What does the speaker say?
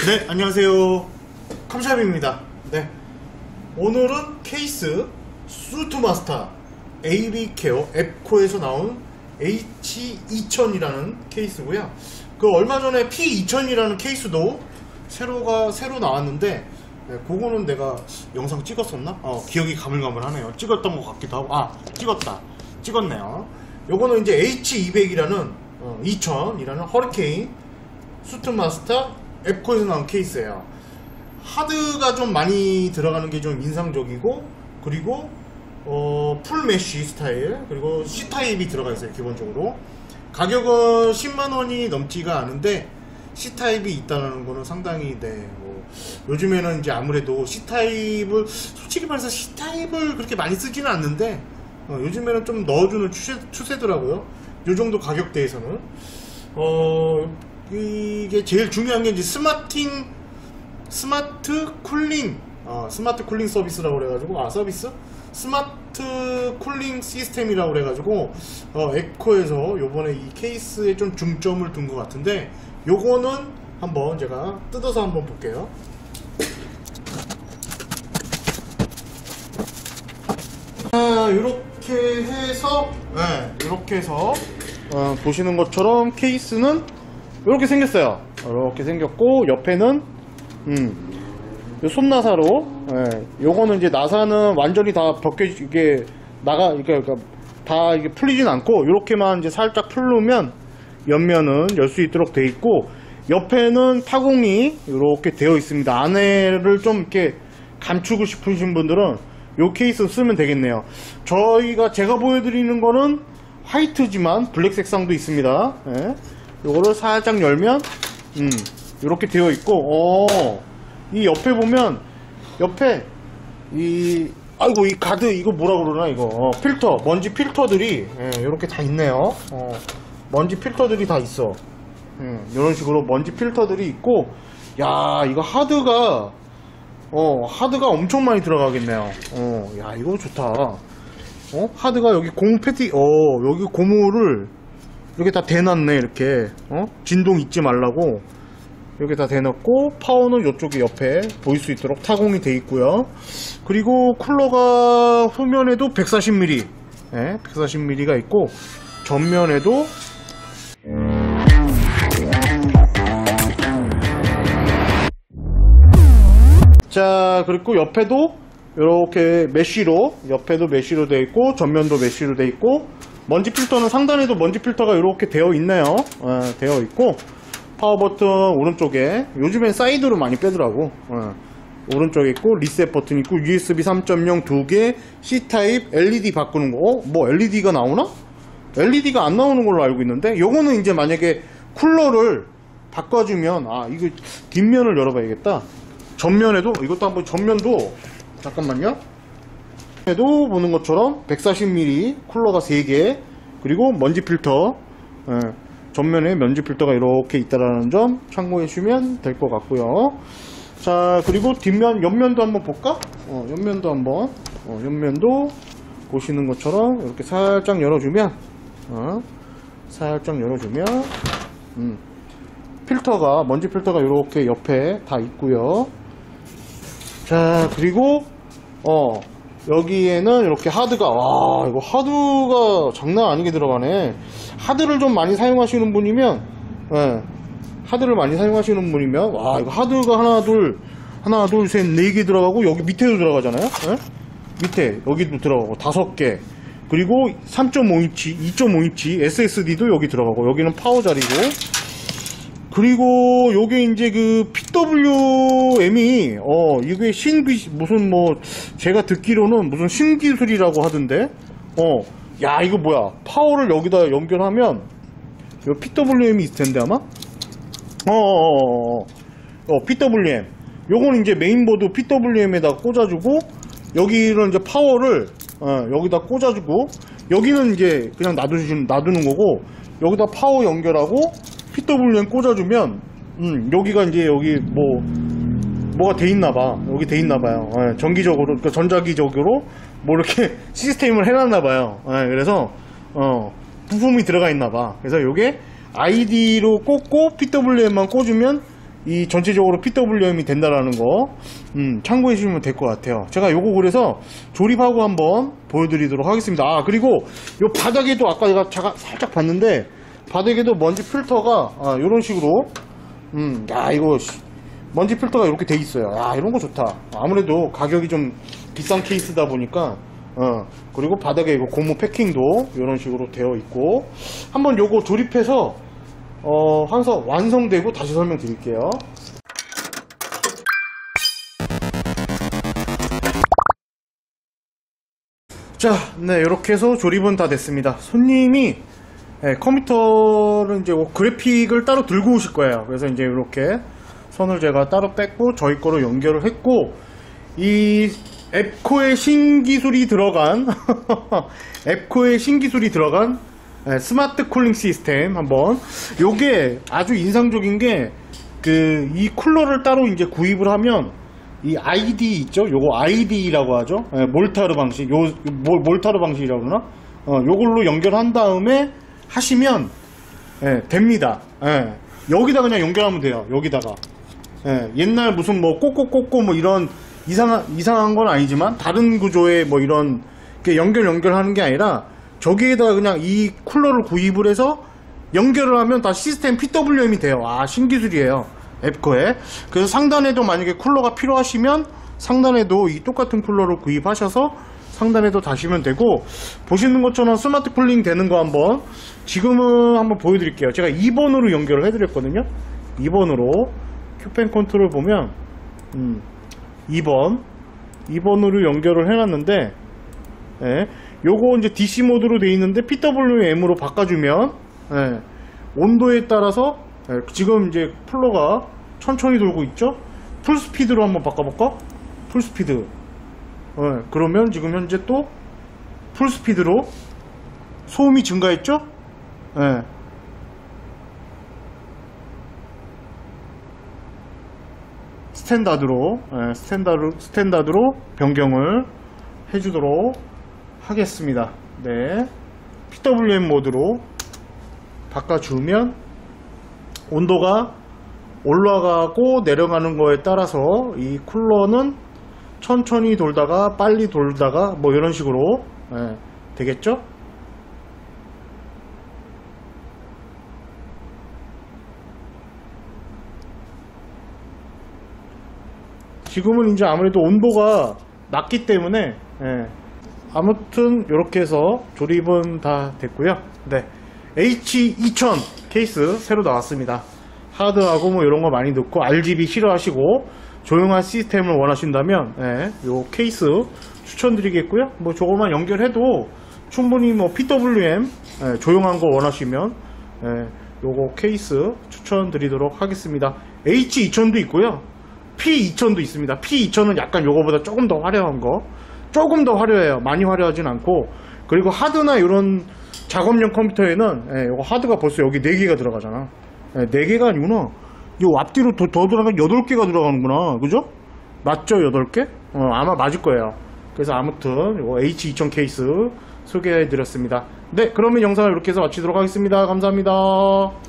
네, 안녕하세요. 컴샵입니다. 네, 오늘은 케이스 수트마스터 AB케어 앱코에서 나온 H2000이라는 케이스고요. 그 얼마 전에 P2000이라는 케이스도 새로 나왔는데, 네, 그거는 내가 영상 찍었었나? 기억이 가물가물하네요. 찍었던 것 같기도 하고, 찍었네요. 요거는 이제 H200이라는 2000이라는 허리케인 수트마스터 앱코에서 나온 케이스예요. 하드가 좀 많이 들어가는 게 좀 인상적이고, 그리고 풀 메쉬 스타일, 그리고 C타입이 들어가 있어요. 기본적으로 가격은 10만원이 넘지가 않은데 C타입이 있다는 거는 상당히, 요즘에는 이제 아무래도 C타입을, 솔직히 말해서 C타입을 그렇게 많이 쓰지는 않는데 요즘에는 좀 넣어주는 추세더라고요. 요 정도 가격대에서는. 이게 제일 중요한 게 이제 스마트 쿨링 서비스라고 그래가지고, 스마트 쿨링 시스템이라고 그래가지고, 앱코에서 요번에 이 케이스에 좀 중점을 둔 것 같은데, 요거는 한번 제가 뜯어서 한번 볼게요. 이렇게 해서 보시는 것처럼 케이스는 이렇게 생겼어요. 이렇게 생겼고, 옆에는 손나사로, 요거는 이제 나사는 완전히 다 이게 다 이게 풀리진 않고, 이렇게만 이제 살짝 풀르면 옆면은 열 수 있도록 되어 있고, 옆에는 타공이 이렇게 되어 있습니다. 안에를 좀 이렇게 감추고 싶으신 분들은 요 케이스 쓰면 되겠네요. 제가 보여드리는 거는 화이트지만 블랙 색상도 있습니다. 요거를 살짝 열면 이렇게 되어 있고, 이 옆에 보면, 이 가드, 이거 뭐라 그러나, 이거 필터, 먼지 필터들이 이렇게 다 있네요. 먼지 필터들이 다 있어. 이런 식으로 먼지 필터들이 있고, 야, 이거 하드가 엄청 많이 들어가겠네요. 야, 이거 좋다. 하드가 여기 여기 고무를 이렇게 다 대놨네. 이렇게 진동 잊지 말라고 이렇게 다 대놨고, 파워는 이쪽에 옆에 보일 수 있도록 타공이 돼 있고요. 그리고 쿨러가 후면에도 140mm 140mm가 있고, 전면에도 자, 그리고 옆에도 이렇게 옆에도 메쉬로 되어 있고, 전면도 메쉬로 되어 있고, 먼지 필터는 상단에도 먼지 필터가 이렇게 되어 있네요. 되어 있고, 파워 버튼 오른쪽에, 요즘엔 사이드로 많이 빼더라고. 오른쪽에 있고, 리셋 버튼 있고, USB 3.0 2개, C타입, LED 바꾸는 거. 뭐 LED가 나오나? LED가 안 나오는 걸로 알고 있는데, 요거는 이제 만약에 쿨러를 바꿔주면, 이거 뒷면을 열어봐야겠다. 전면에도, 이것도 한번 전면도, 잠깐만요. 에도 보는 것처럼 140mm 쿨러가 3개, 그리고 먼지 필터, 전면에 먼지 필터가 이렇게 있다라는 점 참고해 주시면 될 것 같고요. 자, 그리고 옆면도 한번 볼까? 옆면도 보시는 것처럼 이렇게 살짝 열어주면, 먼지 필터가 이렇게 옆에 다 있고요. 자, 그리고 여기에는 이렇게 하드가, 이거 하드가 장난 아니게 들어가네. 하드를 좀 많이 사용하시는 분이면, 이거 하드가 하나, 둘, 셋, 4개 들어가고, 여기 밑에도 들어가잖아요. 밑에, 여기도 들어가고, 5개. 그리고 3.5인치, 2.5인치 SSD도 여기 들어가고, 여기는 파워 자리고, 그리고 요게 이제 그 PWM이 이게 제가 듣기로는 무슨 신기술이라고 하던데, 야, 이거 뭐야, 파워를 여기다 연결하면 요 PWM이 있을 텐데 아마. PWM, 요거는 이제 메인보드 PWM에다 꽂아주고, 여기는 이제 파워를 여기다 꽂아주고, 여기는 이제 그냥 놔두는 거고, 여기다 파워 연결하고 PWM 꽂아주면, 여기가 이제 뭐가 돼 있나봐. 여기 돼 있나봐요. 전기적으로, 그러니까 전자기적으로 뭐 이렇게 시스템을 해놨나봐요. 그래서 부품이 들어가 있나봐. 그래서 요게 ID로 꽂고 PWM만 꽂으면 이 전체적으로 PWM이 된다라는 거 참고해 주시면 될 것 같아요. 제가 요거 그래서 조립하고 한번 보여드리도록 하겠습니다. 아, 그리고 요 바닥에도 아까 제가 살짝 봤는데 바닥에도 먼지 필터가 요런 식으로 야, 이거 먼지 필터가 이렇게 돼 있어요. 야, 이런 거 좋다. 아무래도 가격이 좀 비싼 케이스다 보니까 그리고 바닥에 이거 고무 패킹도 이런 식으로 되어 있고, 한번 요거 조립해서 항상 완성되고 다시 설명드릴게요. 자, 네, 이렇게 해서 조립은 다 됐습니다. 손님이 컴퓨터를 이제 그래픽을 따로 들고 오실 거예요. 그래서 이제 이렇게 선을 제가 따로 뺐고 저희 거로 연결을 했고, 이 앱코의 신기술이 들어간 앱코의 신기술이 들어간 스마트 쿨링 시스템, 한번 요게 아주 인상적인 게 이 쿨러를 따로 이제 구입을 하면 이 ID 있죠? 요거 ID라고 하죠. 몰타르 방식, 몰타르 방식이라고 그러나? 요걸로 연결한 다음에 하시면 됩니다. 여기다 그냥 연결하면 돼요. 여기다가 옛날 무슨 뭐 꼬꼬꼬꼬 뭐 이런 이상한 건 아니지만 다른 구조의 뭐 이런 연결하는 게 아니라 저기에다가 그냥 이 쿨러를 구입을 해서 연결을 하면 다 시스템 PWM이 돼요. 아, 신기술이에요. 앱코에. 그래서 상단에도 만약에 쿨러가 필요하시면 상단에도 이 똑같은 쿨러를 구입하셔서 상단에도 다시면 되고, 보시는 것처럼 스마트 쿨링 되는 거 지금은 한번 보여드릴게요. 제가 2번으로 연결을 해드렸거든요. 2번으로 큐펜 컨트롤 보면 2번으로 연결을 해놨는데, 요거 이제 DC 모드로 돼 있는데 PWM으로 바꿔주면 온도에 따라서 지금 이제 플러가 천천히 돌고 있죠. 풀스피드로 한번 바꿔볼까? 풀스피드. 그러면 지금 현재 또 풀스피드로 소음이 증가했죠? 스탠다드로 변경을 해주도록 하겠습니다. 네, PWM 모드로 바꿔주면 온도가 올라가고 내려가는 거에 따라서 이 쿨러는 천천히 돌다가 빨리 돌다가 뭐 이런 식으로 되겠죠? 지금은 이제 아무래도 온도가 낮기 때문에 아무튼 이렇게 해서 조립은 다 됐고요. 네, H2000 케이스 새로 나왔습니다. 하드하고 뭐 이런 거 많이 넣고 RGB 싫어하시고 조용한 시스템을 원하신다면 요 케이스 추천드리겠고요. 뭐 저거만 연결해도 충분히 뭐 PWM 조용한 거 원하시면 요거 케이스 추천드리도록 하겠습니다. H2000도 있고요, P2000도 있습니다. P2000은 약간 요거보다 조금 더 화려한 거, 조금 더 화려해요. 많이 화려하진 않고. 그리고 하드나 이런 작업용 컴퓨터에는 요거 하드가 벌써 여기 4개가 들어가잖아. 4개가 아니구나. 요 앞뒤로 더 들어가면 8개가 들어가는구나. 그죠? 맞죠? 8개? 아마 맞을 거예요. 그래서 아무튼 요거 H2000 케이스 소개해 드렸습니다. 네, 그러면 영상을 이렇게 해서 마치도록 하겠습니다. 감사합니다.